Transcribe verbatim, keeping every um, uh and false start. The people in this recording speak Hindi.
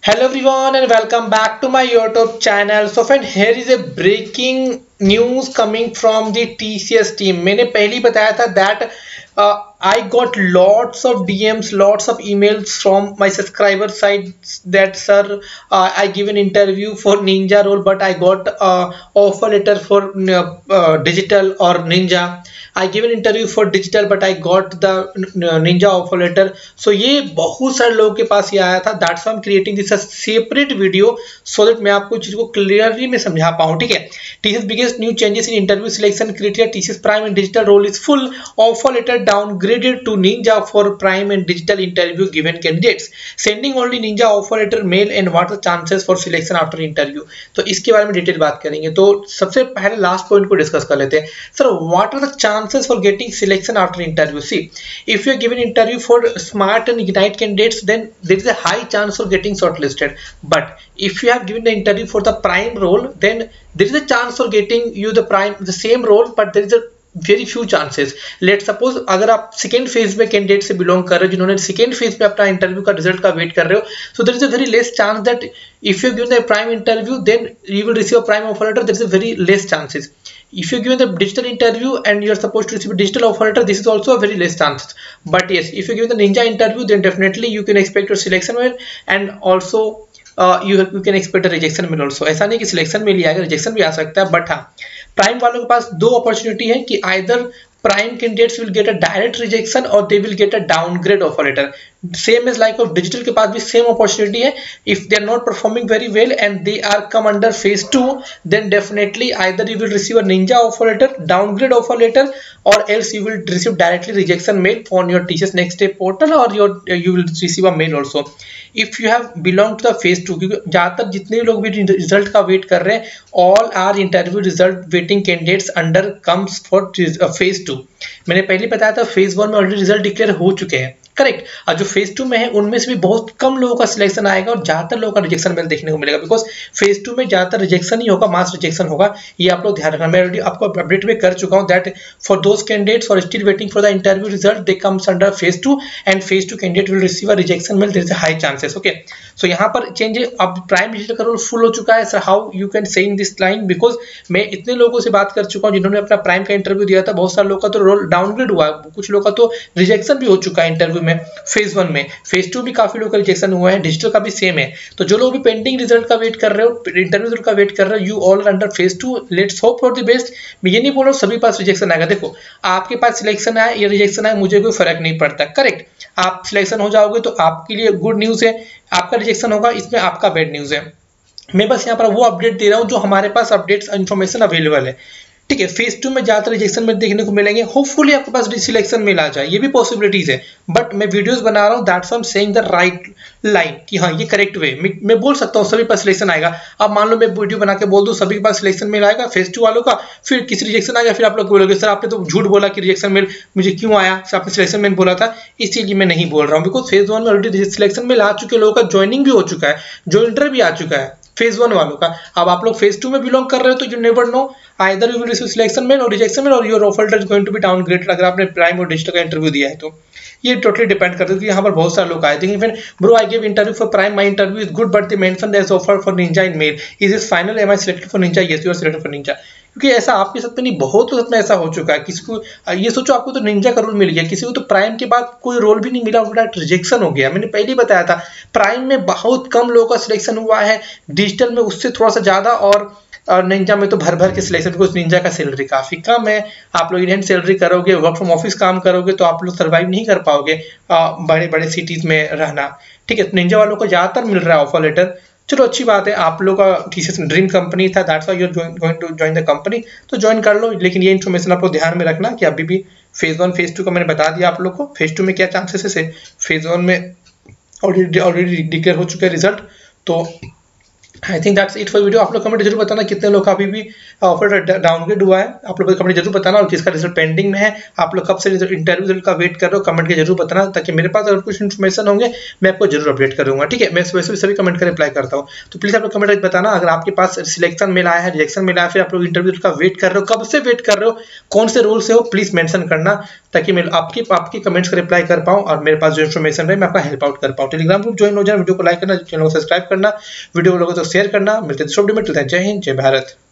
Hello everyone and welcome back to my YouTube channel. So friend, here is a breaking news coming from the T C S team. मैंने पहले ही बताया था that uh, I got lots of D Ms, lots of emails from my subscriber side that sir, uh, I give an interview for Ninja role, but I got uh, offer letter for uh, uh, digital or Ninja. I give an interview for digital but I got the Ninja offer letter. So ये बहुत सारे लोगों के पास ये आया था. That's why I'm creating this a separate video so that मैं आपको चीज को clearly में समझा पाऊँ. ठीक है. T C S biggest new changes in interview selection criteria. T C S Prime and Digital role is full offer letter downgraded to Ninja for Prime and Digital interview given candidates. Sending only Ninja offer letter mail and what are the chances for selection after interview. तो इसके बारे में डिटेल बात करेंगे. तो सबसे पहले लास्ट पॉइंट को डिस्कस कर लेते हैं. Sir what are the chances for getting selection after interview? See, if you are given interview for smart and ignite candidates, then there is a high chance for getting shortlisted. But if you have given the interview for the prime role, then there is a chance for getting you the prime the same role, but there is a very few chances. Let's suppose अगर आप सेकेंड फेज में कैंडिडेट से बिलोंग कर रहे हो जिन्होंने सेकेंड फेज में अपना इंटरव्यू का रिजल्ट का वेट कर रहे हो, so there is a very less chance that if you give the prime interview then you will receive a prime offer letter. There is a very less chances. If you give the digital interview and you are supposed to receive a digital offer letter, this is also a very less chances. But yes, if you give the Ninja interview, then definitely you can expect your selection mail and also uh, you you can expect a rejection mail also. ऐसा नहीं कि सिलेक्शन मेल ही आएगा, रिजेक्शन भी आ सकता है. बट हाँ, प्राइम वालों के पास दो अपॉर्चुनिटी है कि either prime candidates will get a direct rejection or they will get a downgrade offer letter. Same as like of digital के पास भी same opportunity है. If they are not performing very well and they are come under phase two, then definitely either you will receive a Ninja offer letter, downgrade offer letter, or else you will receive directly rejection mail on your T C S Next Day portal, or your you will receive a mail also. If you have belonged to the phase two, क्योंकि ज़्यादातर जितने लोग भी रिजल्ट का वेट कर रहे हैं, all are interview result waiting candidates under comes for phase two. मैंने पहले बताया था फेज वन में ऑलरेडी रिजल्ट डिक्लेयर हो चुके हैं, करेक्ट. और जो फेज टू में है उनमें से भी बहुत कम लोगों का सिलेक्शन आएगा और ज्यादातर लोगों का रिजेक्शन मेल देखने को मिलेगा, बिकॉज फेज टू में ज्यादातर रिजेक्शन ही होगा, मास रिजेक्शन होगा. ये आप लोग ध्यान रखना. मैं ऑलरेडी आपको अपडेट में कर चुका हूँ that for those candidates for still waiting for the interview result they comes under phase two and phase two candidate will receive a rejection mail. There is a high chances. Okay, so यहाँ पर चेंज अब प्राइम डिजिटल का रोल फुल हो चुका है. Sir how you can say in this line, because मैं इतने लोगों से बात कर चुका हूँ जिन्होंने अपना प्राइम का इंटरव्यू दिया था. बहुत सारे लोगों का तो रोल डाउनग्रेड हुआ, कुछ लोगों का तो रिजेक्शन भी हो चुका है इंटरव्यू में फेज वन में. फेज टू भी काफी लोगों का रिजेक्शन हुआ है, डिजिटल का भी सेम है. तो जो लोग भी पेंडिंग रिजल्ट का वेट कर रहे हो, इंटरव्यू रिजल्ट का वेट कर रहे हो, you all under phase two. Let's hope for the best. मैं ये नहीं बोल रहा हूँ सभी पास रिजेक्शन आएगा. देखो, आपके पास सिलेक्शन आए या रिजेक्शन आए मुझे कोई फर्क नहीं पड़ता, करेक्ट. आप सिलेक्शन हो जाओगे तो आपके लिए गुड न्यूज है, आपका रिजेक्शन होगा इसमें आपका बैड न्यूज है. मैं बस यहाँ पर वो अपडेट दे रहा हूँ जो हमारे पास अपडेट्स इन्फॉर्मेशन अवेलेबल है. ठीक है, फेज टू में ज्यादा रिजेक्शन में देखने को मिलेंगे. होपफुली आपके पास सिलेक्शन मेल आ जाए, ये भी पॉसिबिलिटीज है. बट मैं वीडियोस बना रहा हूँ, that's why I am saying the right line कि हाँ ये करेक्ट वे. मैं बोल सकता हूँ सभी पास सिलेक्शन आएगा. अब मान लो मैं वीडियो बना के बोल दूँ सभी के पास सिलेक्शन मेल आएगा फेज टू वालों का, फिर किसी रिजेक्शन आएगा, फिर आप लोग बोलोगे सर आपने तो झूठ बोला कि रिजेक्शन मेल मुझे क्यों आया, सर आपने सिलेक्शन मेल बोला था. इसीलिए मैं नहीं बोल रहा हूँ, बिकॉज फेज वन में ऑलरेडी सिलेक्शन मेल आ चुके लोगों का ज्वाइनिंग भी हो चुका है, ज्वाइंटर भी आ चुका है फेज वन वालों का. अब आप लोग फेज टू में बिलोंग कर रहे हो तो you never know, either you will receive selection mail और रिजेक्शन मेल और your offer letter is going to be downgraded अगर आपने प्राइम और डिजिटल का इंटरव्यू दिया है तो. ये टोटली डिपेंड करता है कि यहाँ पर बहुत सारे लोग आए थे. Even bro I give interview for Prime, my interview is good but they mention there is offer for Ninja in mail. Is this final, am I selected for Ninja? Yes you are selected for Ninja. क्योंकि ऐसा आपके साथ में नहीं, बहुत साथ में ऐसा हो चुका है. किसी को ये सोचो आपको तो निंजा का रोल मिल गया, किसी को तो प्राइम के बाद कोई रोल भी नहीं मिला, डायरेक्ट रिजेक्शन हो गया. मैंने पहले ही बताया था प्राइम में बहुत कम लोगों का सिलेक्शन हुआ है, डिजिटल में उससे थोड़ा सा ज्यादा, और और निंजा में तो भर भर के सिलेक्शन, बिकॉज निंजा का सैलरी काफी कम है. आप लोग इनहैंड सैलरी करोगे, वर्क फ्रॉम ऑफिस काम करोगे तो आप लोग सर्वाइव नहीं कर पाओगे बड़े बड़े सिटीज में रहना. ठीक है, निंजा वालों को ज्यादातर मिल रहा है ऑफर लेटर. चलो अच्छी बात है, आप लोग का टीसीएस ड्रीम कंपनी था, that's why you are going to join the company, तो ज्वाइन कर लो. लेकिन ये इन्फॉर्मेशन आप लोग ध्यान में रखना कि अभी भी फेज वन फेज टू का मैंने बता दिया आप लोग को. फेज टू में क्या चांसेस है, फेज वन में ऑलरेडी ऑलरेडी डिक्लेयर हो चुका है रिजल्ट. तो I think that's it for video. आप लोग कमेंट जरूर बताना कितने लोग का अभी भी ऑफर डाउनग्रेड हुआ है. आप लोग कमेंट जरूर बताना, और किसका रिजल्ट पेंडिंग में है, आप लोग कब से इंटरव्यू रिजल्ट का वेट कर रहे हो, कमेंट के जरूर बताना, ताकि मेरे पास अगर कुछ इन्फॉर्मेशन होंगे मैं आपको जरूर अपडेट करूंगा. ठीक है, मैं वैसे भी सभी कमेंट का रिप्लाई करता हूँ. तो प्लीज आप लोग कमेंट बताना अगर आपके पास सिलेक्शन मिला है, रिजेक्शन मिला है, फिर आप लोग इंटरव्यू का वेट कर रहे हो, कब से वेट कर रहे हो, कौन से रोल से हो, प्लीज मेंशन करना, ताकि मैं आपकी आपकी कमेंट्स का रिप्लाई कर पाऊँ और मेरे पास जो इन्फॉर्मेशन है मैं आपका हेल्प आउट कर पाऊँ। टेलीग्राम ग्रुप ज्वाइन हो जाए, वीडियो को लाइक करना, चैनल को सब्सक्राइब करना, वीडियो को लोगों तो शेयर करना। मिलते हैं दूसरे वीडियो में। जय हिंद, जय भारत।